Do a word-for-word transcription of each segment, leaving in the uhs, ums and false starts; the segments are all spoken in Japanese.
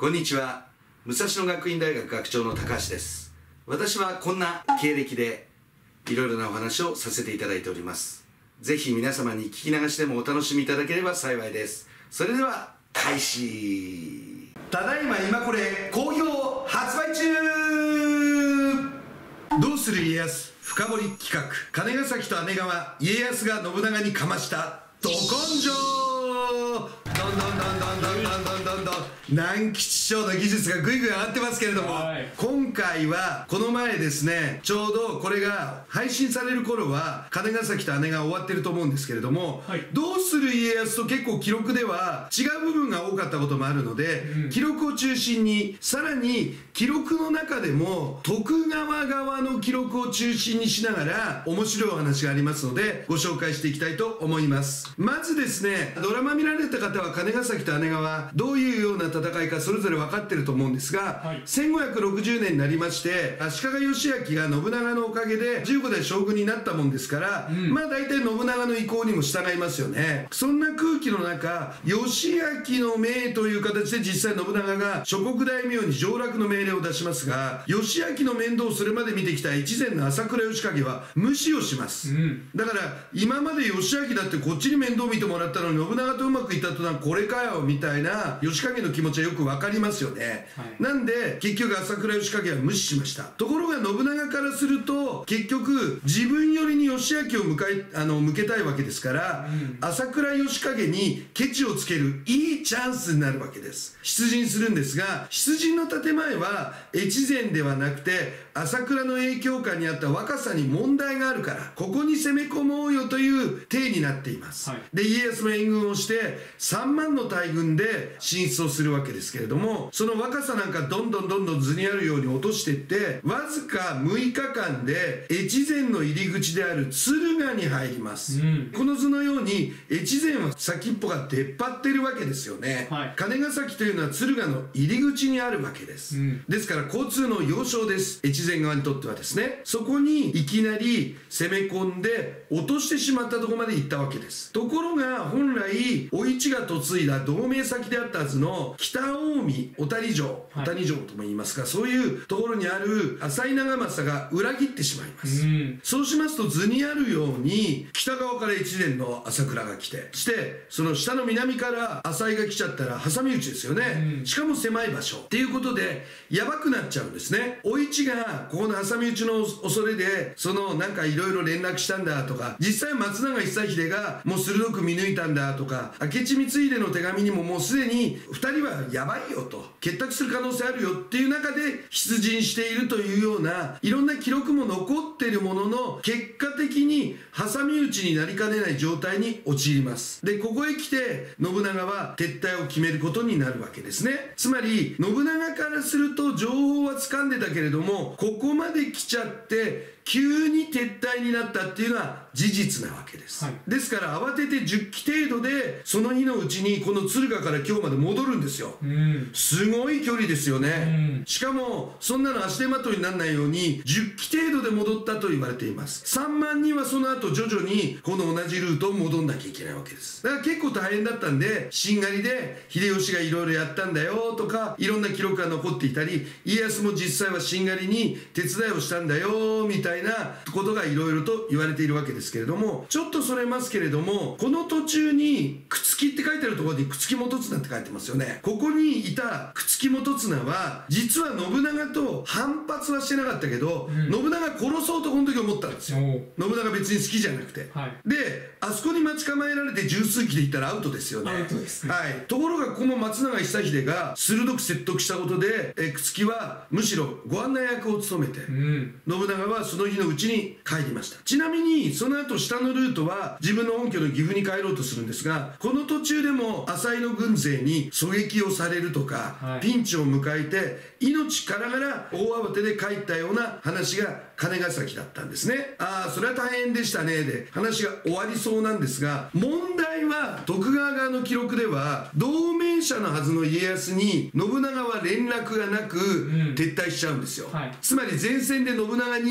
こんにちは。武蔵野学院大学学長の高橋です。私はこんな経歴でいろいろなお話をさせていただいております。ぜひ皆様に聞き流しでもお楽しみいただければ幸いです。それでは開始。ただいま今これ好評発売中。どうする家康深掘り企画、金ヶ崎と姉川、家康が信長にかましたど根性。どんどんどんどんどんどんどんどんどん南吉師匠の技術がぐいぐい上がってますけれども、はい、今回はこの前ですね、ちょうどこれが配信される頃は金ヶ崎と姉が終わってると思うんですけれども、はい、どうする家康と結構記録では違う部分が多かったこともあるので、うん、記録を中心に、さらに記録の中でも徳川側の記録を中心にしながら面白いお話がありますのでご紹介していきたいと思います。まずですね、ドラマ見られた方は金ヶ崎と姉川どういうような戦いかそれぞれ分かってると思うんですが、はい、せんごひゃくろくじゅうねんになりまして足利義昭が信長のおかげでじゅうごだい将軍になったもんですから、うん、まあ大体信長の意向にも従いますよね。そんな空気の中、義昭の命という形で実際信長が諸国大名に上洛の命令を出しますが、義昭の面倒をそれまで見てきた越前の朝倉義景は無視をします、うん、だから今まで義昭だってこっちに面倒見てもらったのに信長とうまくいった途端これかよみたいな義景の気持ちはよく分かりますよね、はい、なんで結局朝倉義景は無視しました。ところが信長からすると結局自分寄りに義昭を向かいあの向けたいわけですから、うん、朝倉義景にケチをつけるいいチャンスになるわけです。出陣するんですが、出陣の建前は越前ではなくて朝倉の影響下にあった若さに問題があるからここに攻め込もうよという体になっています、はい、で家康も援軍をしてさんまんの大軍で進出をするわけですけれども、その若さなんかどんどんどんどん図にあるように落としていってわずかむいかかんで越前の入り口である敦賀に入ります、うん、この図のように越前は先っぽが出っ張ってるわけですよね、はい、金ヶ崎というのは敦賀の入り口にあるわけです、うん、ですから交通の要衝です。越前側にとってはですね、そこにいきなり攻め込んで落としてしまったところまで行ったわけです。ところが本来お市が嫁いだ同盟先であったはずの北近江小谷城、小谷城とも言いますが、そういうところにある浅井長政が裏切ってしまいます、うん、そうしますと図にあるように北側から越前の朝倉が来て、そしてその下の南から浅井が来ちゃったら挟み撃ちですよね、うん、しかも狭い場所っていうことでやばくなっちゃうんですね。お市がここの挟み撃ちの恐れでそのなんかいろいろ連絡したんだとか、実際松永久秀がもう鋭く見抜いたんだとか、明智光秀の手紙にももうすでにふたりはやばいよと結託する可能性あるよっていう中で出陣しているというようないろんな記録も残っているものの、結果的に挟み撃ちになりかねない状態に陥ります。でここへ来て信長は撤退を決めることになるわけですね。つまり信長からすると情報は掴んでたけれどもここまで来ちゃって急に撤退になったっていうのは事実なわけです、はい、ですから慌ててじゅっき程度でその日のうちにこの敦賀から今日まで戻るんですよ、うん、すごい距離ですよね、うん、しかもそんなの足手まといにならないようにじゅっき程度で戻ったと言われています。さんまんにんはその後徐々にこの同じルートを戻んなきゃいけないわけです。だから結構大変だったんで、しんがりで秀吉がいろいろやったんだよとかいろんな記録が残っていたり、家康も実際はしんがりに手伝いをしたんだよみたいなみたいなことがいろいろと言われているわけですけれども、ちょっとそれますけれどもこの途中に朽木って書いてあるところに朽木元綱って書いてますよね。ここにいた朽木元綱は実は信長と反発はしてなかったけど、うん、信長殺そうとこの時思ったんですよ。信長別に好きじゃなくて、はい、であそこに待ち構えられて十数騎で行ったらアウトですよね。アウトですね、はい、ところがこの松永久秀が鋭く説得したことでえ朽木はむしろご案内役を務めて、うん、信長はその日のうちに帰りました。ちなみにその後下のルートは自分の本拠の岐阜に帰ろうとするんですが、この途中でも浅井の軍勢に狙撃をされるとか、はい、ピンチを迎えて命からがら大慌てで帰ったような話が金ヶ崎だったんですね。ああそれは大変でしたねで話が終わりそうなんですが、問題は徳川側の記録では同盟者のはずの家康に信長は連絡がなく撤退しちゃうんですよ、はい、つまり前線で信長に生き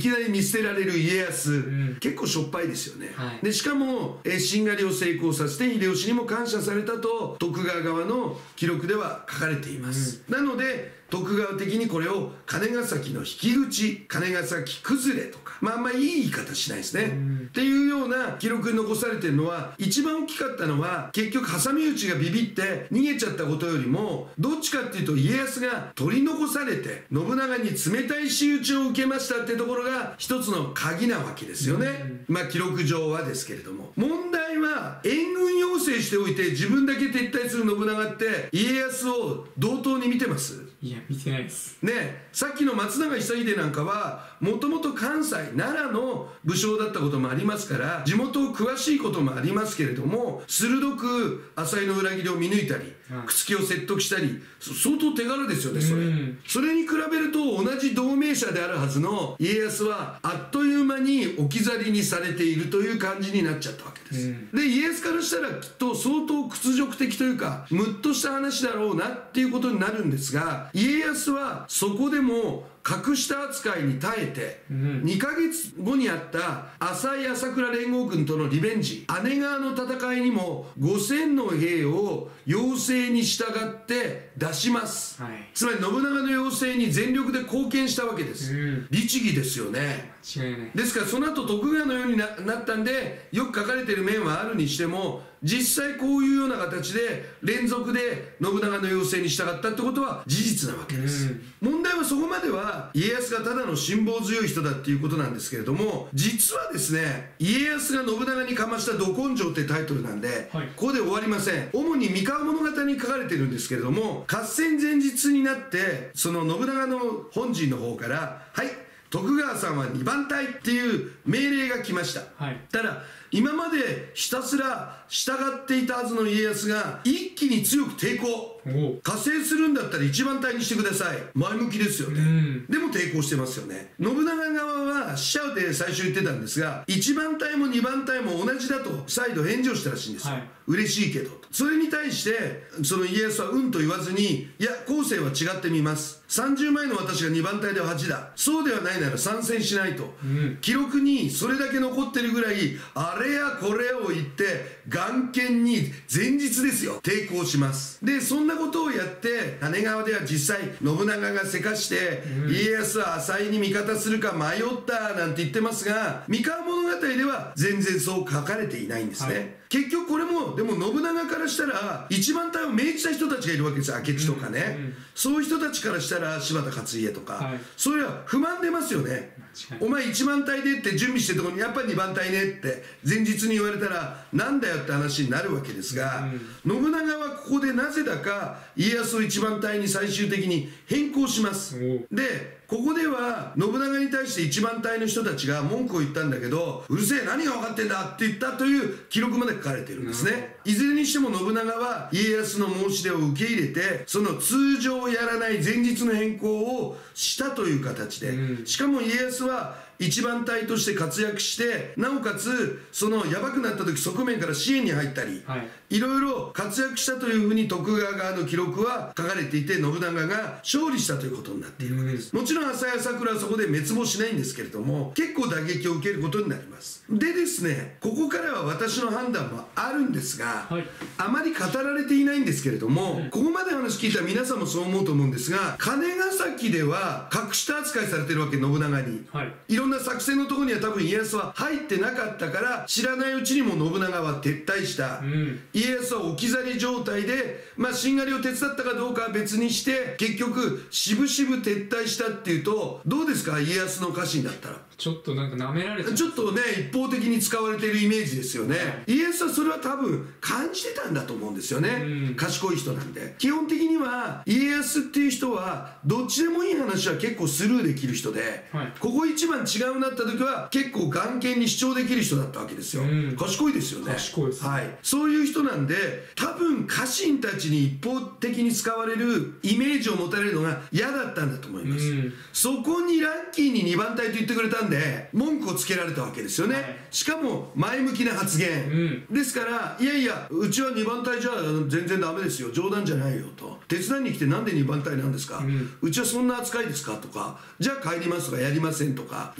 きなり見捨てられる家康、 うん、 結構しょっぱいですよね、 はい、 でしかも、えー、しんがりを成功させて秀吉にも感謝されたと徳川側の記録では書かれています、うん、なので徳川的にこれを金ヶ崎の引き口、金ヶ崎崩れとか、まああんまりいい言い方しないですね、うん、っていうような記録に残されてるのは、一番大きかったのは結局挟み撃ちがビビって逃げちゃったことよりも、どっちかっていうと家康が取り残されて信長に冷たい仕打ちを受けましたってところが一つの鍵なわけですよね、うん、まあ記録上はですけれども、問題は援軍要請しておいて自分だけ撤退する信長って家康を同等に見てます？ いや見てないですね。さっきの松永久秀なんかはもともと関西奈良の武将だったこともありますから、地元を詳しいこともありますけれども、鋭く浅井の裏切りを見抜いたり、うん、朽木を説得したり、相当手軽ですよねそれ、うん、それに比べると同じ同盟者であるはずの家康はあっという間に置き去りにされているという感じになっちゃったわけです、うん、で家康からしたらきっと相当屈辱的というかムッとした話だろうなっていうことになるんですが、家康はそこでも格下扱いに耐えて、うん、にかげつごにあった浅井朝倉連合軍とのリベンジ、姉川の戦いにもごせんの兵を要請に従って出します、はい、つまり信長の要請に全力で貢献したわけです、うん、律儀ですよね。 間違いない。 ですからその後徳川のように な, なったんでよく書かれている面はあるにしても、実際こういうような形で連続で信長の要請に従ったってことは事実なわけです、うん、問題はそこまでは家康がただの辛抱強い人だっていうことなんですけれども、実はですね家康が信長にかました「ど根性」ってタイトルなんで、はい、ここで終わりません。主に三河物語に書かれてるんですけれども、合戦前日になってその信長の本陣の方から「はい徳川さんはにばん隊」っていう命令が来ました、はい、ただ今までひたすら従っていたはずの家康が一気に強く抵抗、加勢するんだったらいちばん隊にしてください、前向きですよね、うん、でも抵抗してますよね。信長側は死者で最初言ってたんですが、いちばん隊もにばん隊も同じだと再度返事をしたらしいんですよ、はい、嬉しいけど。それに対してその家康はうんと言わずに、いや後世は違ってみます、さんじゅうまえの私がにばん隊ではちだ、そうではないなら参戦しないと、うん、記録にそれだけ残ってるぐらいあれやこれを言って眼見に前日ですよ抵抗します。でそんなことをやって姉川では実際信長がせかして、うん、家康は浅井に味方するか迷ったなんて言ってますが、三河物語では全然そう書かれていないんですね、はい、結局これもでも信長からしたら一番隊を命じた人たちがいるわけですよ、明智とかね、うんうん、そういう人たちからしたら柴田勝家とか、はい、それは不満出ますよね。お前いちばん隊でって準備してるところにやっぱりにばん隊ねって前日に言われたらなんだよって話になるわけですが、うん、信長はここでなぜだか家康をいちばん隊に最終的に変更します、うん、でここでは信長に対していちばん隊の人たちが文句を言ったんだけど、うるせえ何が分かってんだって言ったという記録まで書かれてるんですね、うん、いずれにしても信長は家康の申し出を受け入れてその通常やらない前日の変更をしたという形で、うん、しかも家康はいちばん隊として活躍して、なおかつそのやばくなった時側面から支援に入ったり、はい、いろいろ活躍したというふうに徳川側の記録は書かれていて、信長が勝利したということになっているわけです、うん、もちろん浅井朝倉はそこで滅亡しないんですけれども結構打撃を受けることになります。でですねここからは私の判断もあるんですが、はい、あまり語られていないんですけれども、うん、ここまで話聞いた皆さんもそう思うと思うんですが、金ヶ崎では格下扱いされてるわけ、信長に、はい、いろんな作戦のところには多分家康は入ってなかったから知らないうちにも信長は撤退した、うん、家康は置き去り状態で、まあしんがりを手伝ったかどうかは別にして結局渋々撤退したっていうとどうですか、家康の家臣だったら。 ちょっとなんか舐められてちょっとね一方的に使われているイメージですよね、はい、家康はそれは多分感じてたんだと思うんですよね、うん、賢い人なんで。基本的には家康っていう人はどっちでもいい話は結構スルーできる人で、はい、ここ一番違うなった時は結構眼見に主張できる人だったわけですよ、うん、賢いですよね。 賢いです、ね、 はい、そういう人なんで多分家臣たちに一方的に使われるイメージを持たれるのが嫌だったんだと思います、うん、そこにラッキーににばん隊と言ってくれたんで文句をつけられたわけですよね、はい、しかも前向きな発言、うん、ですからいやいやうちはにばん隊じゃ全然ダメですよ、冗談じゃないよと、手伝いに来てなんでにばん隊なんですか、うん、うちはそんな扱いですかとか、じゃあ帰りますとかやりませんとかいう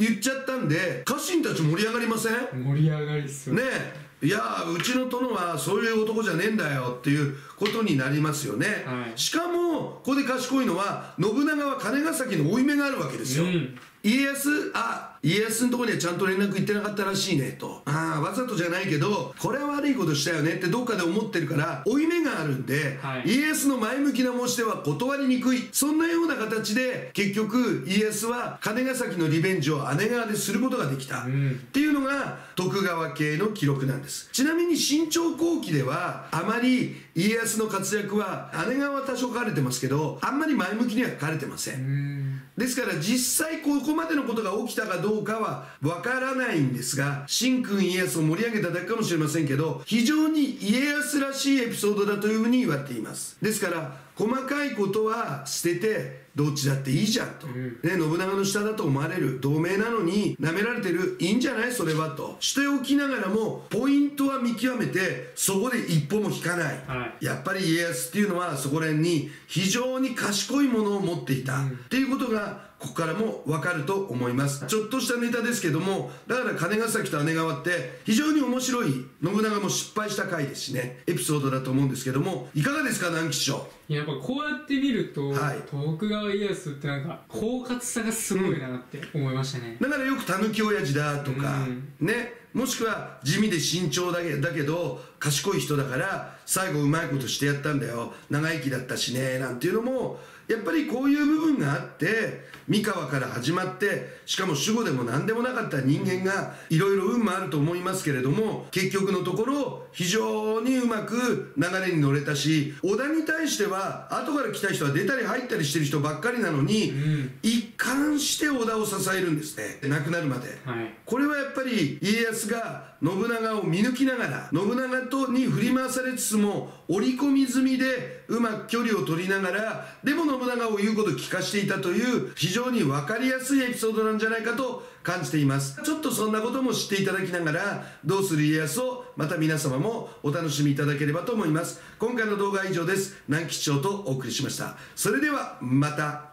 言っちゃったんで家臣たち盛り上がりません？ 盛り上がりっすよねえ、いやうちの殿はそういう男じゃねえんだよっていうことになりますよね、 はい、 しかもここで賢いのは信長は金ヶ崎の負い目があるわけですよ、うん、家康あ家康のところにはちゃんと連絡行ってなかったらしいねと、ああわざとじゃないけどこれは悪いことしたよねってどっかで思ってるから負い目があるんで、はい、家康の前向きな申し出は断りにくい、そんなような形で結局家康は金ヶ崎のリベンジを姉川ですることができた、うん、っていうのが徳川系の記録なんです。ちなみに新朝後期ではあまり家康の活躍は姉川は多少書かれてますけどあんまり前向きには書かれてません、うん、ですから実際ここまでのことが起きたかどうかはわからないんですが、神君家康を盛り上げただけかもしれませんけど非常に家康らしいエピソードだというふうに言われています。ですから細かいことは捨ててどっちだっていいじゃんと、うん、ね、信長の下だと思われる同盟なのに舐められてる、いいんじゃないそれはとしておきながらもポイントは見極めてそこで一歩も引かない、はい、やっぱり家康っていうのはそこら辺に非常に賢いものを持っていた、うん、っていうことがここからも分かると思います。ちょっとしたネタですけども、だから金ヶ崎と姉川って非常に面白い、信長も失敗した回ですしね、エピソードだと思うんですけども、いかがですか南吉師匠。 いや、やっぱこうやって見ると、はい、徳川家康ってなんか狡猾さがすごいなって思いましたね、 うん、だからよくたぬき親父だとか、うん、ね、もしくは地味で慎重だけだけど賢い人だから最後うまいことしてやったんだよ、長生きだったしねなんていうのもやっぱりこういう部分があって、三河から始まってしかも守護でも何でもなかった人間がいろいろ運もあると思いますけれども結局のところ非常にうまく流れに乗れたし、織田に対しては後から来た人は出たり入ったりしてる人ばっかりなのに、うん、一貫して織田を支えるんですね、亡くなるまで、はい、これはやっぱり家康が信長を見抜きながら信長とに振り回されつつも織り込み済みでうまく距離を取りながらでも信長を言うことを聞かしていたという非常に分かりやすいエピソードなんじゃないかと感じています。ちょっとそんなことも知っていただきながらどうする家康をまた皆様もお楽しみいただければと思います。今回の動画は以上です。南吉師匠とお送りしました。それではまた。